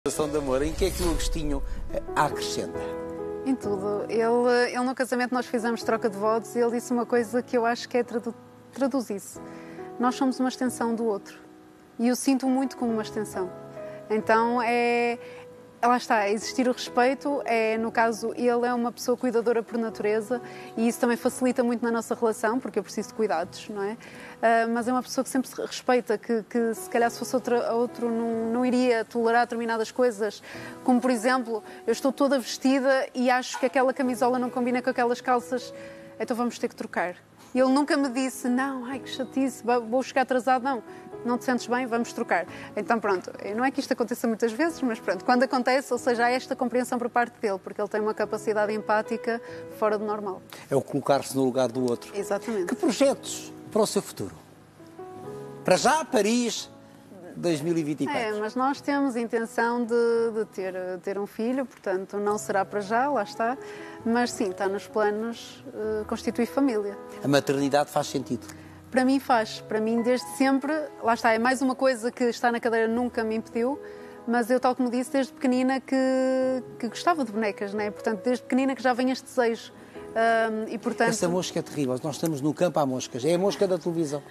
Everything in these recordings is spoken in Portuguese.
De amor, em que é que o Agostinho acrescenta? Em tudo. Ele no casamento nós fizemos troca de votos e ele disse uma coisa que eu acho que é traduzir-se. Nós somos uma extensão do outro. E eu sinto muito como uma extensão. Então lá está, existir o respeito, no caso, ele é uma pessoa cuidadora por natureza e isso também facilita muito na nossa relação, porque eu preciso de cuidados, não é? Mas é uma pessoa que sempre se respeita, que se calhar se fosse outro não iria tolerar determinadas coisas, como por exemplo, eu estou toda vestida e acho que aquela camisola não combina com aquelas calças, então vamos ter que trocar. E ele nunca me disse, não, ai que chatice, vou chegar atrasado, não te sentes bem, vamos trocar. Então pronto, não é que isto aconteça muitas vezes, mas pronto, quando acontece, ou seja, há esta compreensão por parte dele, porque ele tem uma capacidade empática fora do normal. É o colocar-se no lugar do outro. Exatamente. Que projetos para o seu futuro? Para já, Paris 2024. Mas nós temos intenção de ter um filho, portanto não será para já, lá está, mas sim, está nos planos constituir família. A maternidade faz sentido? Para mim faz, para mim desde sempre, lá está, é mais uma coisa que estar na cadeira nunca me impediu, mas eu, tal como disse, desde pequenina que gostava de bonecas, não é? Portanto, desde pequenina que já vem este desejo. E, portanto... Essa mosca é terrível, nós estamos no campo há moscas, é a mosca da televisão.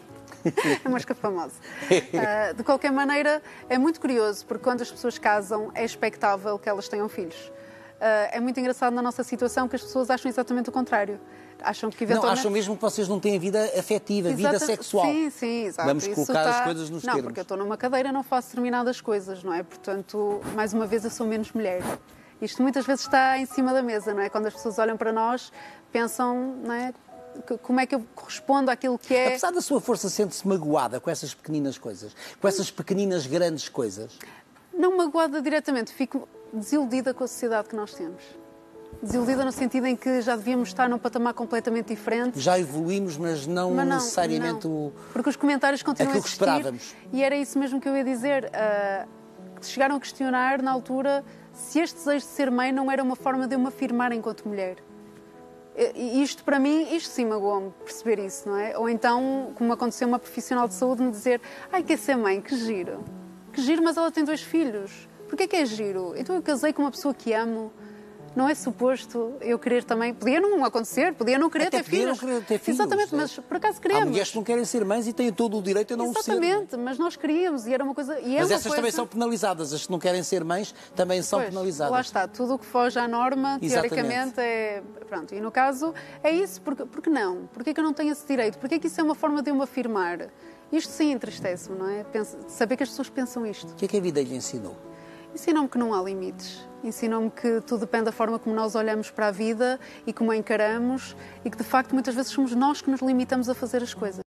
A mosca famosa. De qualquer maneira, é muito curioso, porque quando as pessoas casam, é expectável que elas tenham filhos. É muito engraçado na nossa situação que as pessoas acham exatamente o contrário. Acham que eventualmente... Não, acham mesmo que vocês não têm vida afetiva, vida sexual. Sim, exato. Vamos colocar as coisas nos termos. Não, porque eu estou numa cadeira, não faço determinadas coisas, não é? Portanto, mais uma vez, eu sou menos mulher. Isto muitas vezes está em cima da mesa, não é? Quando as pessoas olham para nós, pensam, não é? Como é que eu correspondo àquilo que é... Apesar da sua força, sente-se magoada com essas pequeninas coisas? Com essas pequeninas grandes coisas? Não magoada diretamente, fico desiludida com a sociedade que nós temos. Desiludida no sentido em que já devíamos estar num patamar completamente diferente. Já evoluímos, mas não necessariamente o... Porque os comentários continuam a existir. Aquilo que esperávamos. E era isso mesmo que eu ia dizer. Chegaram a questionar, na altura, se este desejo de ser mãe não era uma forma de eu me afirmar enquanto mulher. E isto, para mim, isto sim magoou-me, perceber isso, não é? Ou então, como aconteceu uma profissional de saúde me dizer, ai, quer ser mãe, que giro. Que giro, mas ela tem 2 filhos. Porquê que é giro? Então eu casei com uma pessoa que amo. Não é suposto eu querer também... Podia não acontecer, podia não querer ter filhos. Não querer ter filhos. Exatamente, mas por acaso queremos. Há mulheres que não querem ser mães e têm todo o direito a não ser. Exatamente, mas nós queríamos e era uma coisa... Mas essas também são penalizadas. As que não querem ser mães também são penalizadas. Lá está, tudo o que foge à norma, teoricamente, é... Pronto, e no caso é isso, porque não? Porquê que eu não tenho esse direito? Porquê que isso é uma forma de eu me afirmar? Isto sim entristece-me, não é? Saber que as pessoas pensam isto. O que é que a vida lhe ensinou? Ensinou-me que não há limites. Ensinou-me que tudo depende da forma como nós olhamos para a vida e como a encaramos e que, de facto, muitas vezes somos nós que nos limitamos a fazer as coisas.